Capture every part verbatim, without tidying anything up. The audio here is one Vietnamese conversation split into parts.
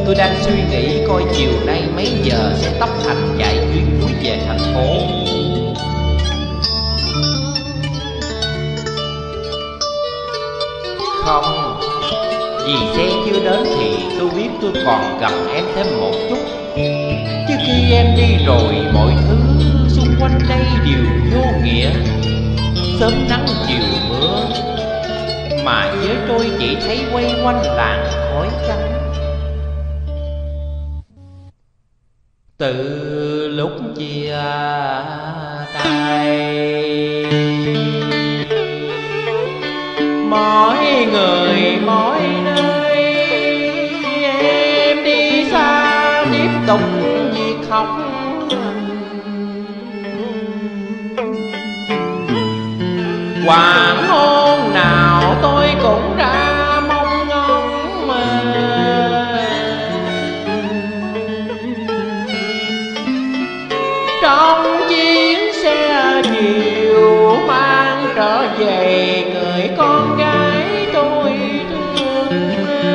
Tôi đang suy nghĩ coi chiều nay mấy giờ sẽ tốc hành chạy chuyến cuối về thành phố. Không, vì xe chưa đến thì tôi biết tôi còn gần em thêm một chút. Chứ khi em đi rồi mọi thứ xung quanh đây đều vô nghĩa. Sớm nắng chiều mưa, mà với tôi chỉ thấy quay quanh làng khói trắng. Từ lúc chia tay, mỗi người mỗi nơi, em đi xa tiếp tục việc học. Hoàng hôn nào tôi cũng ra mong ngóng mà. Trong chuyến xe chiều mang trở về người con gái tôi thương.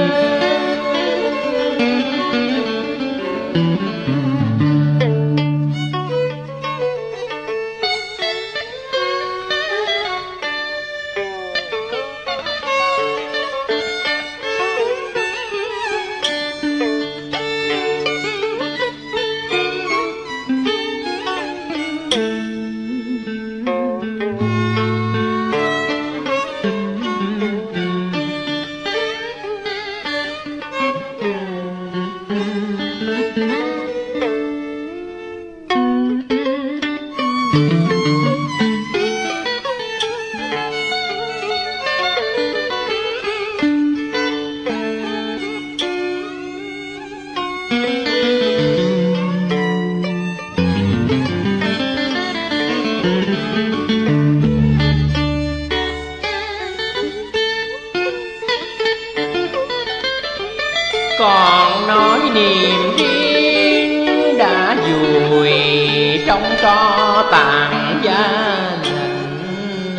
Còn nói niềm riêng đã vùi trong tro tàn gia đình,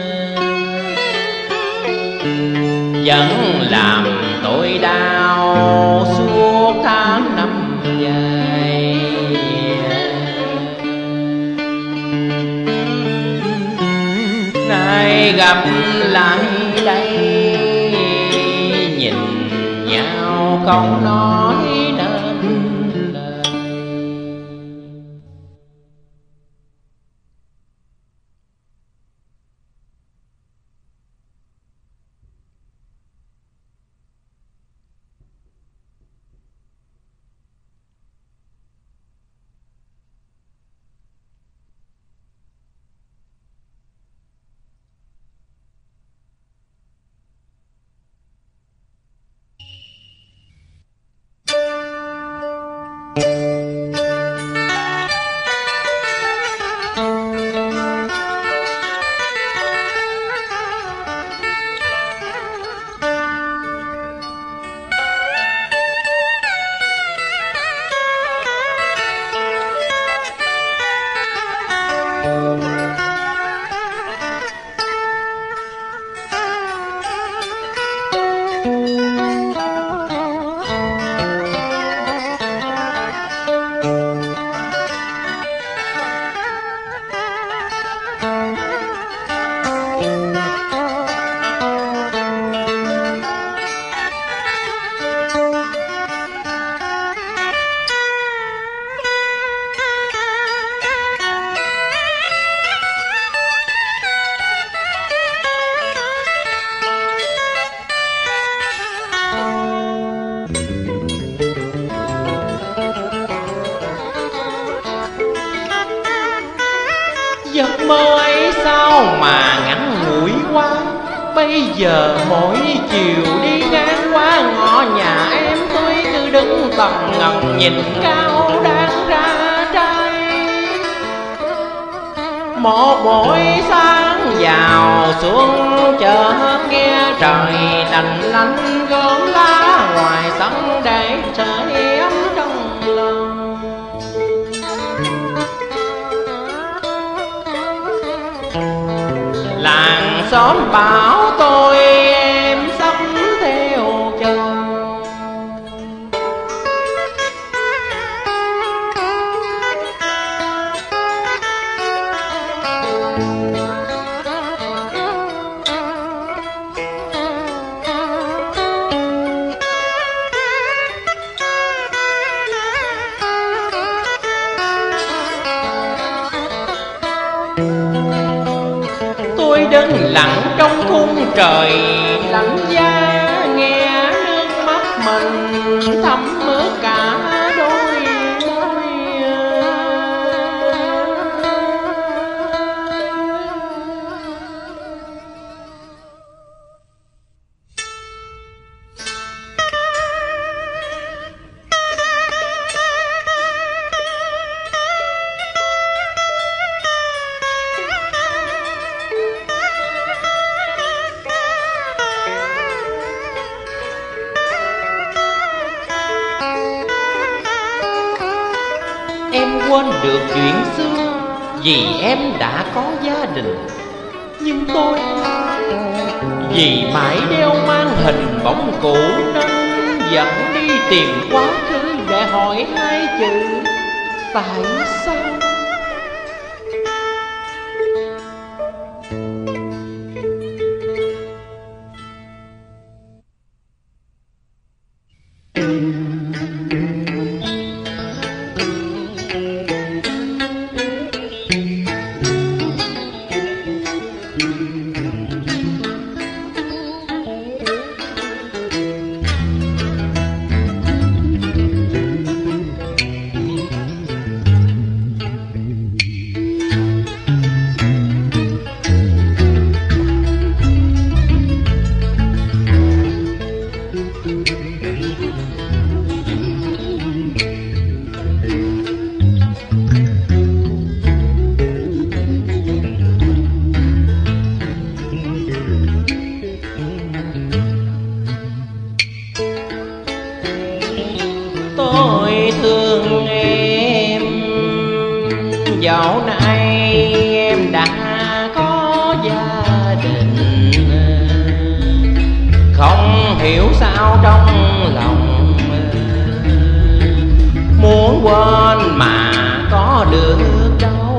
vẫn làm tôi đau suốt tháng năm dài. Nay gặp lại đây, nhìn nhau không nói nên lời. Giấc mơ ấy sao mà ngắn ngủi quá. Bây giờ mỗi chiều đi ngang qua ngõ nhà em, tôi cứ đứng tần ngần nhìn cao đang ra trái. Một buổi sáng vào xuống chợ, nghe trời lạnh lạnh gom lá ngoài sân để trời ấm trong lòng. Làng xóm bảo tôi em sắp theo chồng, tôi đứng lặng trong khung trời lạnh giá, nghe nước mắt mình thấm ướt cả đôi môi. Em quên được chuyện xưa vì em đã có gia đình. Nhưng tôi vì mãi đeo mang hình bóng cũ nên vẫn đi tìm quá khứ để hỏi hai chữ tại sao. Tôi thương em, dạo này em đã có gia đình. Không hiểu sao trong lòng muốn quên mà có được đâu.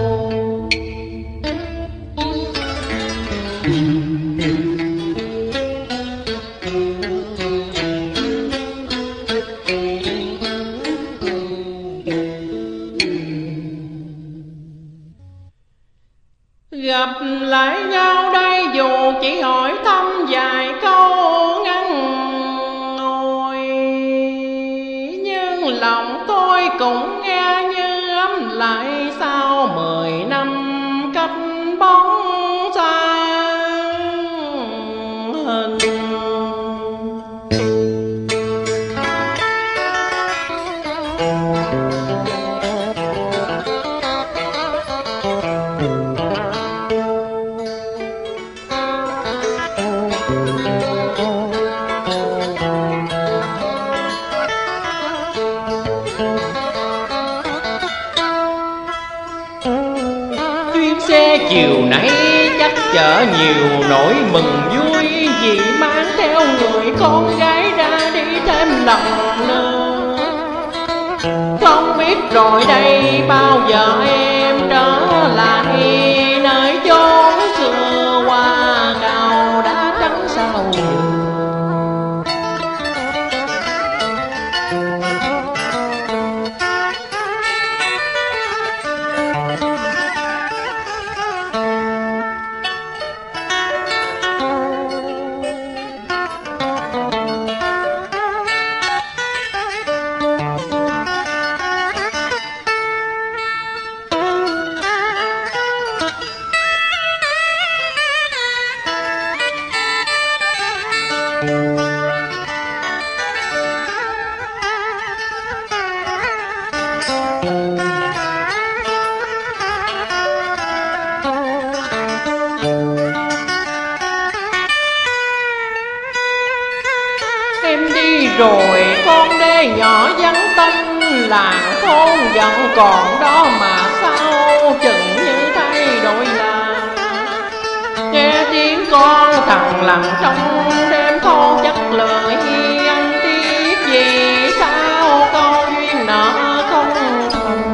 Gặp lại nhau đây dù chỉ hỏi thăm vài câu ngắn ngồi, nhưng lòng tôi cũng nghe như ấm lại sau mười năm cách bóng sáng hình. Chuyến xe chiều nay chắc chở nhiều nỗi mừng vui, vì mang theo người con gái ra đi thêm lần nữa. Không biết rồi đây bao giờ em trở lại nơi chốn xưa, hoa cao đã trắng sao đường. Em đi rồi con đê nhỏ vắng tanh, làng thôn vẫn còn đó mà sao chừng như thay đổi làng. Nghe tiếng con thằng lặng trong đêm thôn chắc lời anh tiếc, vì sao câu duyên nợ không thành.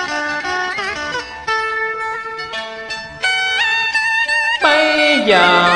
Bây giờ